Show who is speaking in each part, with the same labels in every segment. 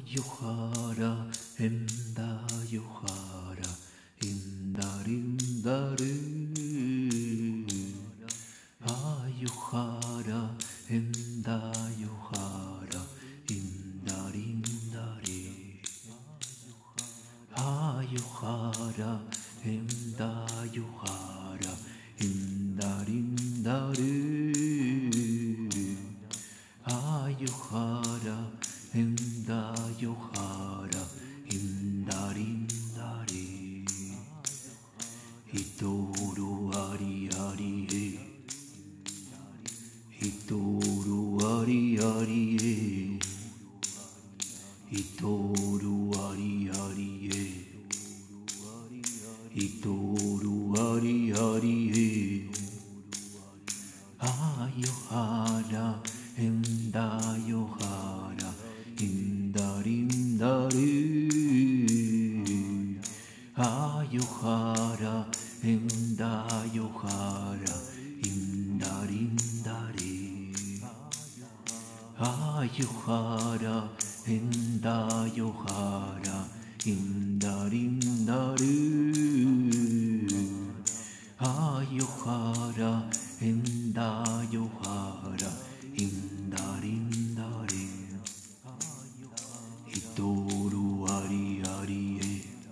Speaker 1: Yohara, Enda Yohara, Indarindaru. Yohara, Enda Yohara, Indarindari. Yohara, Enda Yohara, Indarindaru. Yohara, Enda Yohara, Indarindari. Hitoru ari ari e, Hitoru ari ari e, Hitoru ari ari e, Hitoru ari ari e. Yohara, Enda Yohara, Indarindaru. Yohara, Enda Yohara, Indarindari. Yohara, Enda Yohara, Indarindaru. Yohara, Enda Yohara, Indarindari. Hitoru ari ari e,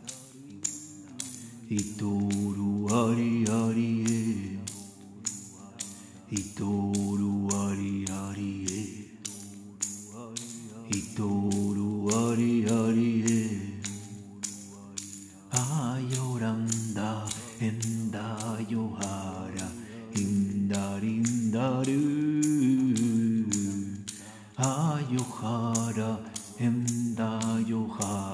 Speaker 1: Hitoru ari ari e, Hitoru ari ari e, Hitoru ari ari e. Yoranda, Enda Yohara, Indarindaru. Yohara, Enda Yohara.